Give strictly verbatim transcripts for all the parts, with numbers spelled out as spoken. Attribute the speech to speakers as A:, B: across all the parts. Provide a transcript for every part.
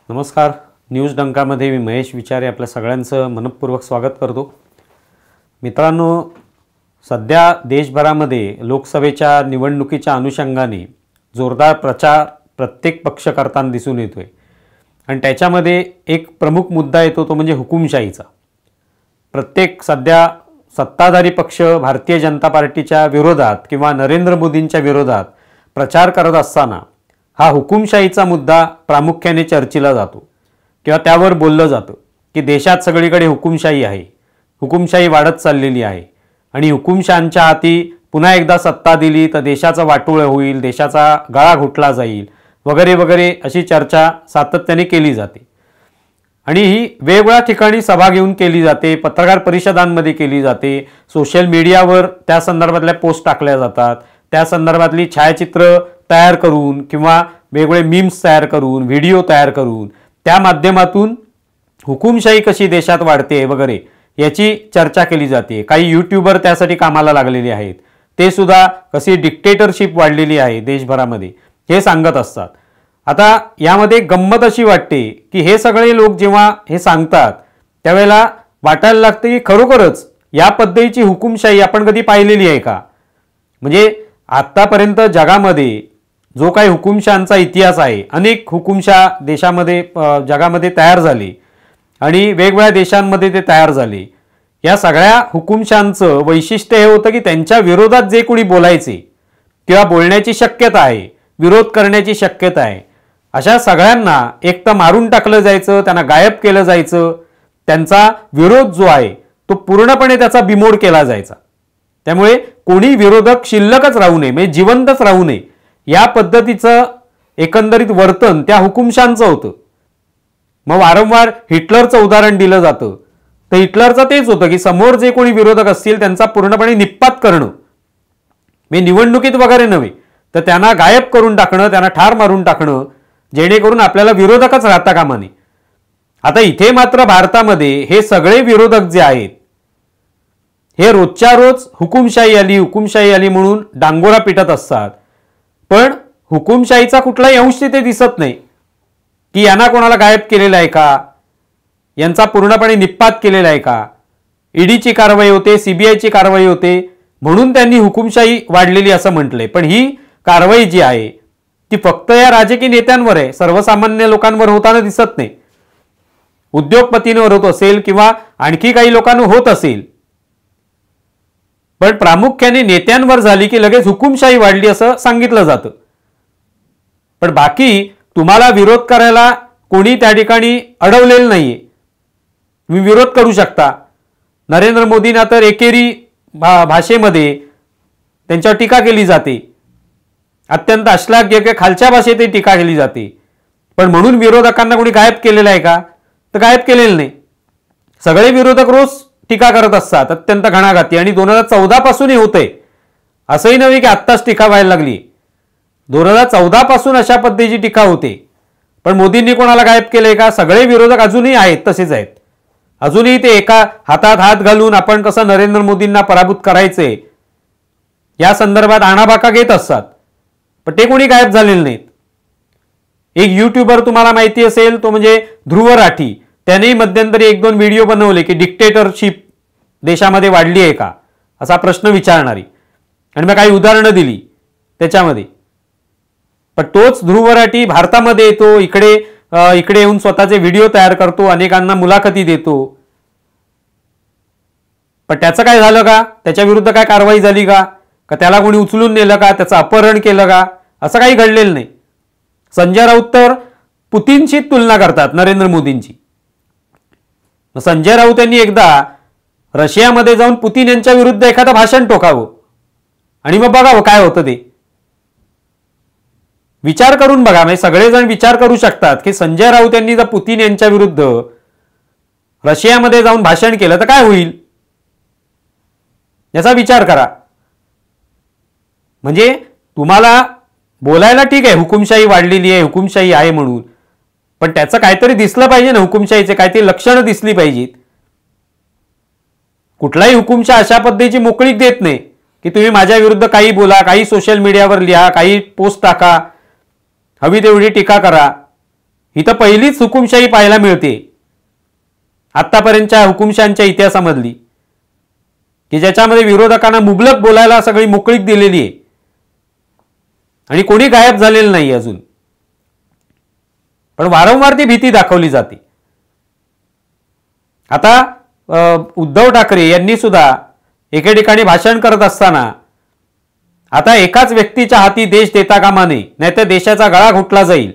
A: नमस्कार. न्यूज डंकामध्ये मी महेश विचारे आपल्या सगळ्यांचं मनपूर्वक स्वागत करतो. मित्रांनो, सध्या देशभरामध्ये लोकसभेच्या निवडणुकीच्या अनुषंगाने जोरदार प्रचार प्रत्येक पक्ष करताना दिसून येतोय आणि त्याच्यामध्ये एक प्रमुख मुद्दा येतो तो म्हणजे हुकुमशाहीचा. प्रत्येक सध्या सत्ताधारी पक्ष भारतीय जनता पार्टीच्या विरोधात किंवा नरेंद्र मोदींच्या विरोधात प्रचार करत असताना हा हुकुमशाहीचा मुद्दा प्रामुख्याने चर्चेला जातो किंवा त्यावर बोललं जातं की देशात सगळीकडे हुकुमशाही आहे, हुकुमशाही वाढत चाललेली आहे आणि हुकुमशहांच्या हाती पुन्हा एकदा सत्ता दिली तर देशाचं वाटोळं होईल, देशाचा गळा घुटला जाईल वगैरे वगैरे अशी चर्चा सातत्याने केली जाते. आणि ही वेगवेगळ्या ठिकाणी सभा घेऊन केली जाते, पत्रकार परिषदांमध्ये केली जाते, सोशल मीडियावर त्या संदर्भातल्या पोस्ट टाकल्या जातात, त्या संदर्भातली छायाचित्र तयार करून किंवा वेगवेगळे मीम्स तयार करून व्हिडिओ तयार करून त्या माध्यमातून हुकुमशाही कशी देशात वाढते वगैरे याची चर्चा केली जाते. काही यूट्यूबर त्यासाठी कामाला लागलेले आहेत, ते सुद्धा कशी डिक्टेटरशिप वाढलेली आहे देशभरामध्ये हे सांगत असतात. आता यामध्ये गंमत अशी वाटते की हे सगळे लोक जेव्हा हे सांगतात त्यावेळेला वाटायला लागते की खरोखरच या पद्धतीची हुकुमशाही आपण कधी पाहिलेली आहे का. म्हणजे आत्तापर्यंत जगामध्ये जो काही हुकुमशहांचा इतिहास आहे, अनेक हुकुमशहा देशामध्ये जगामध्ये तयार झाले आणि वेगवेगळ्या देशांमध्ये ते तयार झाले. या सगळ्या हुकुमशहांचं वैशिष्ट्य हे होतं की त्यांच्या विरोधात जे कोणी बोलायचे किंवा बोलण्याची शक्यता आहे, विरोध करण्याची शक्यता आहे, अशा सगळ्यांना एक तर मारून टाकलं जायचं, त्यांना गायब केलं जायचं, त्यांचा विरोध जो आहे तो पूर्णपणे त्याचा बिमोड केला जायचा. त्यामुळे कोणी विरोधक शिल्लकच राहू नये, म्हणजे जिवंतच राहू नये या पद्धतीचं एकंदरीत वर्तन त्या हुकुमशहांचं होतं. मग वारंवार हिटलरचं उदाहरण दिलं जातं, तर हिटलरचं तेच होतं की समोर जे कोणी विरोधक असतील त्यांचा पूर्णपणे निपात करणं, मी निवडणुकीत वगैरे नव्हे तर त्यांना गायब करून टाकणं, त्यांना ठार मारून टाकणं, जेणेकरून आपल्याला विरोधकच राहता कामा नये. आता इथे मात्र भारतामध्ये हे सगळे विरोधक जे आहेत हे रोजच्या रोज हुकुमशाही आली हुकुमशाही आली म्हणून डांगोरा पिटत असतात, पण हुकुमशाहीचा कुठलाही अंश तिथे दिसत नाही की यांना कोणाला गायब केलेलं आहे का, यांचा पूर्णपणे निपात केलेला आहे का. ईडीची कारवाई होते, सीबीआयची कारवाई होते म्हणून त्यांनी हुकुमशाही वाढलेली असं म्हटलंय, पण ही कारवाई जी आहे ती फक्त या राजकीय नेत्यांवर आहे, सर्वसामान्य लोकांवर होताना दिसत नाही. उद्योगपतींवर होत असेल किंवा आणखी काही लोकांवर होत असेल, पण प्रामुख्याने नेत्यांवर झाली की लगेच हुकुमशाही वाढली असं सांगितलं जातं. पण बाकी तुम्हाला विरोध करायला कोणी त्या ठिकाणी अडवलेलं नाहीये, तुम्ही विरोध करू शकता. नरेंद्र मोदींना तर एकेरी भा भाषेमध्ये त्यांच्यावर टीका केली जाते, अत्यंत अश्लाघ्य किंवा खालच्या भाषेत टीका केली जाते, पण म्हणून विरोधकांना कोणी गायब केलेलं आहे का, तर गायब केलेलं नाही. सगळे विरोधक रोज टीका करत असतात, अत्यंत घणाघाती, आणि दोन हजार चौदा पासूनही होते, असंही नव्हे की आत्ताच टीका व्हायला लागली. दोन हजार चौदा पासून अशा पद्धतीची टीका होते, पण मोदींनी कोणाला गायब केलंय का. सगळे विरोधक अजूनही आहेत, तसेच आहेत. अजूनही ते एका हातात हात घालून आपण कसं नरेंद्र मोदींना पराभूत करायचे या संदर्भात आणाबाका घेत असतात, पण ते कोणी गायब झालेले नाहीत. एक यूट्यूबर तुम्हाला माहिती असेल तो म्हणजे ध्रुव राठी, त्यानेही मध्यंतरी एक दोन व्हिडिओ बनवले की डिक्टेटरशिप देशामध्ये वाढली आहे का असा प्रश्न विचारणारी, आणि मग काही उदाहरणं दिली त्याच्यामध्ये. पण तोच ध्रुव राठी भारतामध्ये येतो, इकडे इकडे येऊन स्वतःचे व्हिडिओ तयार करतो, अनेकांना मुलाखती देतो, पण त्याचं काय झालं का, त्याच्या विरुद्ध काय कारवाई झाली का, का त्याला कोणी उचलून नेलं का, त्याचं अपहरण केलं का, असं काही घडलेलं नाही. संजय राऊत तर पुतीनची तुलना करतात नरेंद्र मोदींची. संजय राऊत यांनी एकदा रशियामध्ये जाऊन पुतीन यांच्या विरुद्ध एखादं भाषण टोकावं आणि मग बघावं काय होतं ते. विचार करून बघा, म्हणजे सगळेजण विचार करू शकतात की संजय राऊत यांनी जर पुतीन यांच्या विरुद्ध रशियामध्ये जाऊन भाषण केलं तर काय होईल, याचा विचार करा. म्हणजे तुम्हाला बोलायला ठीक आहे हुकुमशाही वाढलेली आहे, हुकुमशाही आहे म्हणून, पण त्याचं काहीतरी दिसलं पाहिजे ना, हुकुमशाहीचे काहीतरी लक्षणं दिसली पाहिजेत. कुठलाही हुकुमशाह अशा पद्धतीची मोकळीक देत नाही की तुम्ही माझ्या विरुद्ध काही बोला, काही सोशल मीडियावर लिहा, काही पोस्ट टाका, हवी तेवढी टीका करा. ही तर पहिलीच हुकुमशाही पाहायला मिळते आतापर्यंतच्या हुकुमशाहीच्या इतिहासामधली, की ज्याच्यामध्ये विरोधकांना मुबलक बोलायला सगळी मोकळीक दिलेली आहे आणि कोणी गायब झालेलं नाही अजून, पण वारंवार ती भीती दाखवली जाते. आता उद्धव ठाकरे यांनी सुद्धा एके ठिकाणी भाषण करत असताना आता एकाच व्यक्तीच्या हाती देश देता कामा नये, नाहीतर देशाचा गळा घोटला जाईल.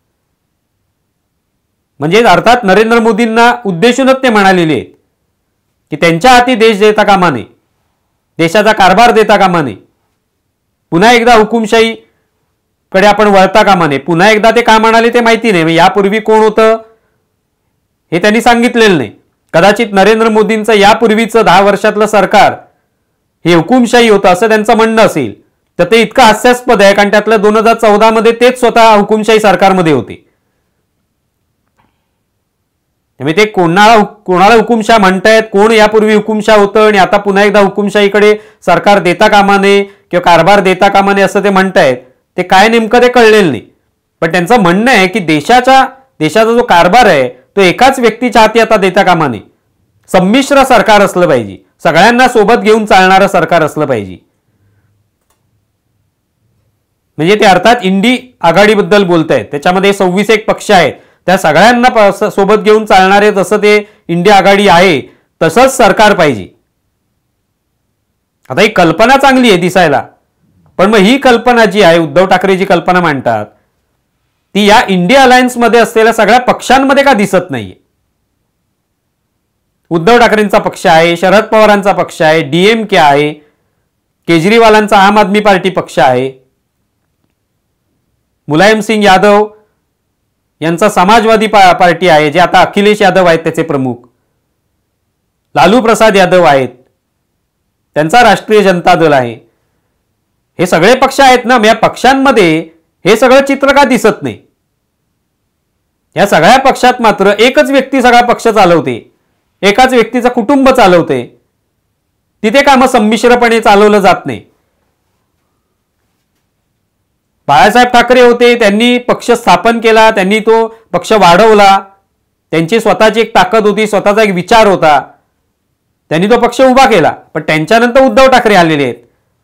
A: म्हणजे अर्थात नरेंद्र मोदींना उद्देशूनच ते म्हणालेले आहेत की त्यांच्या हाती देश देता कामा नये, देशाचा कारभार देता कामा नये, पुन्हा एकदा हुकुमशाही कडे आपण वळता कामा नये. पुन्हा एकदा ते का म्हणाले ते माहिती नाही, यापूर्वी कोण होतं हे त्यांनी सांगितलेलं नाही. कदाचित नरेंद्र मोदींचं यापूर्वीचं दहा वर्षातलं सरकार हे हुकुमशाही होतं असं त्यांचं म्हणणं असेल तर ते इतकं हास्यास्पद आहे, कारण त्यातलं दोन हजार चौदा मध्ये तेच स्वतः हुकुमशाही सरकारमध्ये होते. त्यामुळे ते कोणाला कोणाला हुकुमशाह म्हणतायत, कोण यापूर्वी हुकुमशाह होतं आणि आता पुन्हा एकदा हुकुमशाहीकडे सरकार देता कामा नये किंवा कारभार देता कामा नये असं ते म्हणतायत, ते काय नेमकं ते कळलेलं नाही. पण त्यांचं म्हणणं आहे की देशाच्या देशाचा जो कारभार आहे तो एकाच व्यक्तीच्या हाती आता देता कामा नये, संमिश्र सरकार असलं पाहिजे, सगळ्यांना सोबत घेऊन चालणारं सरकार असलं पाहिजे. म्हणजे ते अर्थात इंडी आघाडीबद्दल बोलतायत, त्याच्यामध्ये सव्वीस एक पक्ष आहेत, त्या सगळ्यांना सोबत घेऊन चालणारे जसं ते इंडी आघाडी आहे तसंच सरकार पाहिजे. आता ही कल्पना चांगली आहे दिसायला, पण मग ही कल्पना जी आहे, उद्धव ठाकरे जी कल्पना मांडतात ती या इंडिया अलायन्स मध्ये असलेल्या सगळ्या पक्षांमध्ये का दिसत नाहीये. उद्धव ठाकरेंचा पक्ष आहे, शरद पवारांचा पक्ष आहे, डीएमके आहे, केजरीवालांचा आम आदमी पार्टी पक्ष आहे, मुलायम सिंग यादव यांचा समाजवादी पार्टी आहे, जे आता अखिलेश यादव आहेत त्याचे प्रमुख, लालू प्रसाद यादव आहेत, त्यांचा राष्ट्रीय जनता दल आहे. हे सगळे पक्ष आहेत ना, या पक्षांमध्ये हे सगळं चित्र का दिसत नाही. या सगळ्या पक्षात मात्र एकच व्यक्ती सगळा पक्ष चालवते, एकाच व्यक्तीचं कुटुंब चालवते, तिथे का मग संमिश्रपणे चालवलं जात नाही. बाळासाहेब ठाकरे होते, त्यांनी पक्ष स्थापन केला, त्यांनी तो पक्ष वाढवला, त्यांची स्वतःची एक ताकद होती, स्वतःचा एक विचार होता, त्यांनी तो पक्ष उभा केला. पण त्यांच्यानंतर उद्धव ठाकरे आलेले आहेत.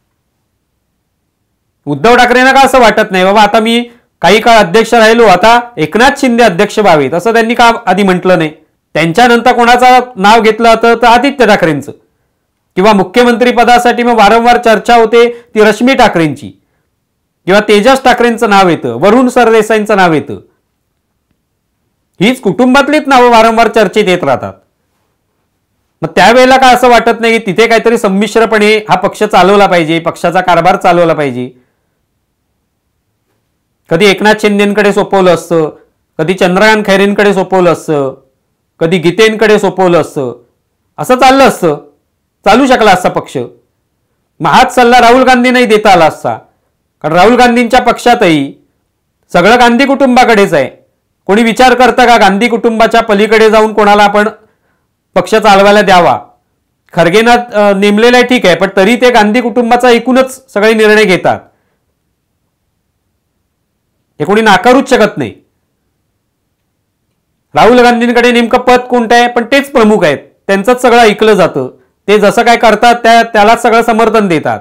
A: उद्धव ठाकरेंना का असं वाटत नाही बाबा आता मी काही काळ अध्यक्ष राहिलो, आता एकनाथ शिंदे अध्यक्ष व्हावेत असं त्यांनी का आधी म्हटलं नाही. त्यांच्यानंतर कोणाचं नाव घेतलं होतं तर आदित्य ठाकरेंचं, किंवा मुख्यमंत्री पदासाठी मग वारंवार चर्चा होते ती रश्मी ठाकरेंची, किंवा तेजस ठाकरेंचं नाव येतं, वरुण सरदेसाईंचं नाव येतं. हीच कुटुंबातलीच नावं वारंवार चर्चेत येत राहतात. मग त्यावेळेला का असं वाटत नाही की तिथे काहीतरी संमिश्रपणे हा पक्ष चालवला पाहिजे, पक्षाचा कारभार चालवला पाहिजे. कधी एकनाथ शिंदेकडे सोपवलं असतं, कधी चंद्रकांत खैरेंकडे सोपवलं असतं, कधी गीतेंकडे सोपवलं असतं, असं चाललं असतं, चालू शकला असता पक्ष. मग हाच सल्ला राहुल गांधींनाही देता आला असता, कारण राहुल गांधींच्या पक्षातही सगळं गांधी कुटुंबाकडेच आहे. कोणी विचार करतं का गांधी कुटुंबाच्या पलीकडे जाऊन कोणाला आपण पक्ष चालवायला द्यावा. खरगेंना नेमलेलं ठीक आहे, पण तरी ते गांधी कुटुंबाचा एकूणच सगळे निर्णय घेतात, हे कोणी नाकारूच शकत नाही. राहुल गांधींकडे नेमकं पद कोणतं आहे, पण तेच प्रमुख आहेत, त्यांचंच सगळं ऐकलं जातं, ते जसं काय करतात त्या त्यालाच सगळं समर्थन देतात.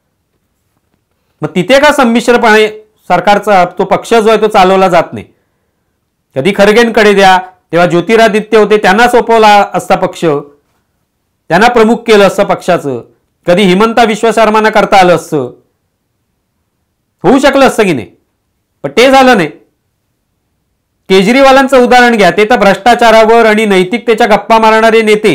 A: मग तिथे का संमिश्रपणे सरकारचा तो पक्ष जो आहे तो चालवला जात नाही. कधी खरगेंकडे द्या, तेव्हा ज्योतिरादित्य होते, त्यांना सोपवला असता पक्ष, त्यांना प्रमुख केलं असतं पक्षाचं. कधी हिमंता विश्व शर्मांना करता आलं असतं, होऊ शकलं असतं की नाही, पण ते झालं नाही. केजरीवालांचं उदाहरण घ्या, ते तर भ्रष्टाचारावर आणि नैतिकतेच्या गप्पा मारणारे नेते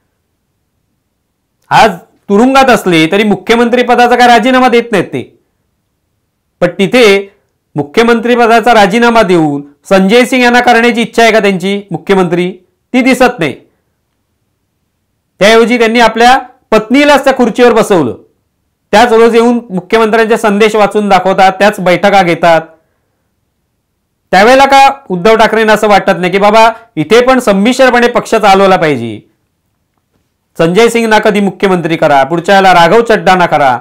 A: आज तुरुंगात असले तरी मुख्यमंत्री पदाचा काय राजीनामा देत नाहीत ते. पण तिथे मुख्यमंत्री पदाचा राजीनामा देऊन संजय सिंग यांना करण्याची इच्छा आहे का त्यांची मुख्यमंत्री, ती दिसत नाही. त्याऐवजी त्यांनी आपल्या पत्नीलाच त्या खुर्चीवर बसवलं. त्याच रोज येऊन मुख्यमंत्र्यांचे संदेश वाचून दाखवतात, त्याच बैठका घेतात. त्यावेळेला का उद्धव ठाकरेंना असं वाटत नाही की बाबा इथे पण संमिश्रपणे पक्ष चालवला पाहिजे, संजय सिंगना कधी मुख्यमंत्री करा, पुढच्या वेळेला राघव चड्डाना करा,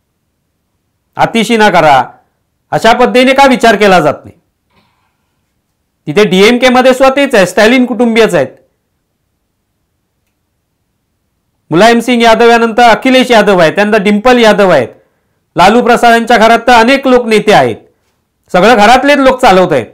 A: आतिशीना करा, अशा पद्धतीने का विचार केला जात नाही. तिथे डीएमके मध्ये सुद्धा तेच आहे, स्टॅलिन कुटुंबीयच आहेत. मुलायम सिंग यादव यानंतर अखिलेश यादव आहेत, त्यानंतर डिंपल यादव आहेत. लालू प्रसादांच्या घरात तर अनेक लोक नेते आहेत. सगळं घरातलेच लोक चालवत आहेत.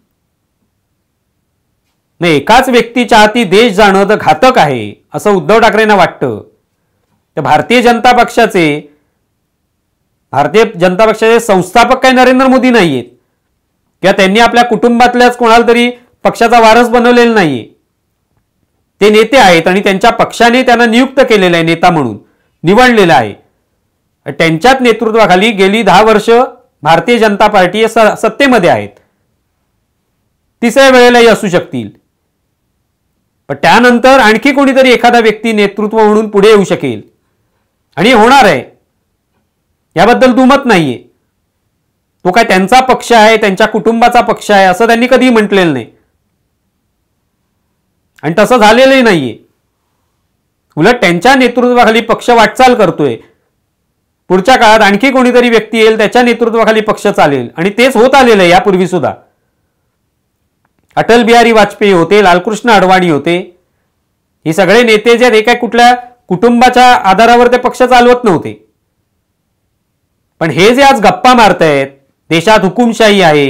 A: नाही, एकाच व्यक्तीच्या हाती देश जाणं तर घातक आहे असं उद्धव ठाकरेंना वाटतं. तर भारतीय जनता पक्षाचे भारतीय जनता पक्षाचे संस्थापक काही नरेंद्र मोदी नाहीयेत किंवा त्यांनी आपल्या कुटुंबातल्याच कोणाला तरी पक्षाचा वारस बनवलेला नाहीये. ते नेते आहेत आणि त्यांच्या पक्षाने त्यांना नियुक्त केलेलं आहे, नेता म्हणून निवडलेलं आहे. त्यांच्याच नेतृत्वाखाली गेली दहा वर्ष भारतीय जनता पार्टी सत्तेमध्ये आहेत. तिसऱ्या वेळेलाही असू शकतील. पण त्यानंतर आणखी कोणीतरी एखादा व्यक्ती नेतृत्व म्हणून पुढे येऊ शकेल आणि होणार आहे, याबद्दल दुमत नाहीये. तो काय त्यांचा पक्ष आहे, त्यांच्या कुटुंबाचा पक्ष आहे असं त्यांनी कधी म्हटलेलं नाही आणि तसं झालेलंही नाहीये. उलट त्यांच्या नेतृत्वाखाली पक्ष वाटचाल करतोय. पुढच्या काळात आणखी कोणीतरी व्यक्ती येईल, त्याच्या नेतृत्वाखाली पक्ष चालेल आणि तेच होत आलेलं आहे यापूर्वी सुद्धा. अटल बिहारी वाजपेयी होते, लालकृष्ण अडवाणी होते. हे सगळे नेते जे एका कुठल्या कुटुंबाच्या आधारावर ते पक्ष चालवत नव्हते. पण हे जे आज गप्पा मारतायत, देशात हुकुमशाही आहे,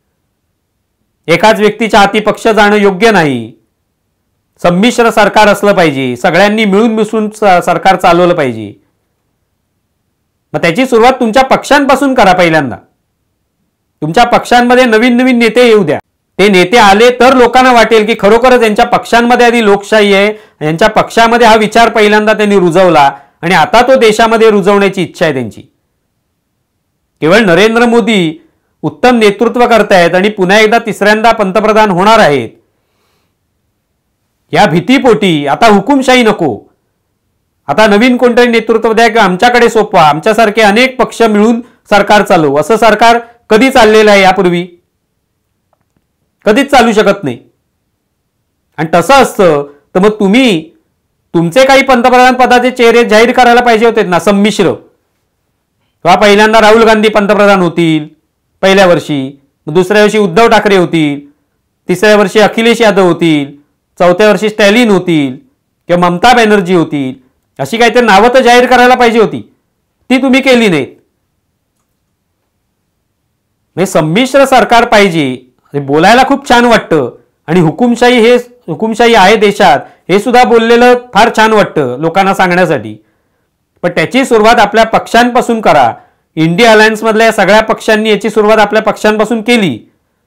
A: एकाच व्यक्तीच्या हाती पक्ष जाणं योग्य नाही, संमिश्र सरकार असलं पाहिजे, सगळ्यांनी मिळून मिसळून सरकार चालवलं पाहिजे. मग त्याची सुरुवात तुमच्या पक्षांपासून करा. पहिल्यांदा तुमच्या पक्षांमध्ये नवीन नवीन नेते येऊ द्या. ते नेते आले तर लोकांना वाटेल की खरोखरच यांच्या पक्षांमध्ये आधी लोकशाही आहे, यांच्या पक्षामध्ये हा विचार पहिल्यांदा त्यांनी रुजवला आणि आता तो देशामध्ये रुजवण्याची इच्छा आहे त्यांची. केवळ नरेंद्र मोदी उत्तम नेतृत्व करतायत आणि पुन्हा एकदा तिसऱ्यांदा पंतप्रधान होणार आहेत या भीतीपोटी आता हुकुमशाही नको, आता नवीन कोणतरी नेतृत्व द्या किंवा आमच्याकडे सोपवा, आमच्यासारखे अनेक पक्ष मिळून सरकार चालवू, असं सरकार कधी चाललेलं आहे यापूर्वी? कधीच चालू शकत नाही. आणि तसं असतं तर मग तुम्ही तुमचे काही पंतप्रधान पदाचे चेहरे जाहीर करायला पाहिजे होते ना, संमिश्र. किंवा पहिल्यांदा राहुल गांधी पंतप्रधान होतील पहिल्या वर्षी, दुसऱ्या वर्षी उद्धव ठाकरे होतील, तिसऱ्या वर्षी अखिलेश यादव होतील, चौथ्या वर्षी स्टॅलिन होतील किंवा ममता बॅनर्जी होतील, अशी काहीतरी नावं तर जाहीर करायला पाहिजे होती. ती तुम्ही केली नाहीत. म्हणजे संमिश्र सरकार पाहिजे हे बोलायला खूप छान वाटतं आणि हुकुमशाही हे हुकुमशाही आहे देशात हे सुद्धा बोललेलं फार छान वाटतं लोकांना सांगण्यासाठी. पण त्याची सुरुवात आपल्या पक्षांपासून करा. इंडिया अलायन्स मधल्या सगळ्या पक्षांनी याची सुरुवात आपल्या पक्षांपासून केली.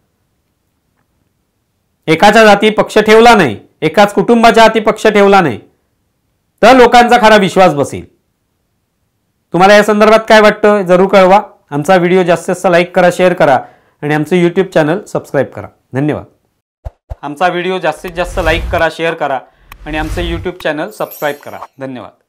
A: एकाच्या हाती पक्ष ठेवला नाही, एकाच कुटुंबाच्या हाती पक्ष ठेवला नाही, तर लोकांचा खरा विश्वास बसेल. तुम्हाला या संदर्भात काय वाटतं जरूर कळवा. आमचा व्हिडिओ जास्तीत जास्त लाईक करा, शेअर करा आणि आमचं यूट्यूब चॅनल सबस्क्राईब करा. धन्यवाद. आमचा व्हिडिओ जास्तीत जास्त लाईक करा, शेअर करा आणि आमचं यूट्यूब चॅनल सबस्क्राईब करा. धन्यवाद.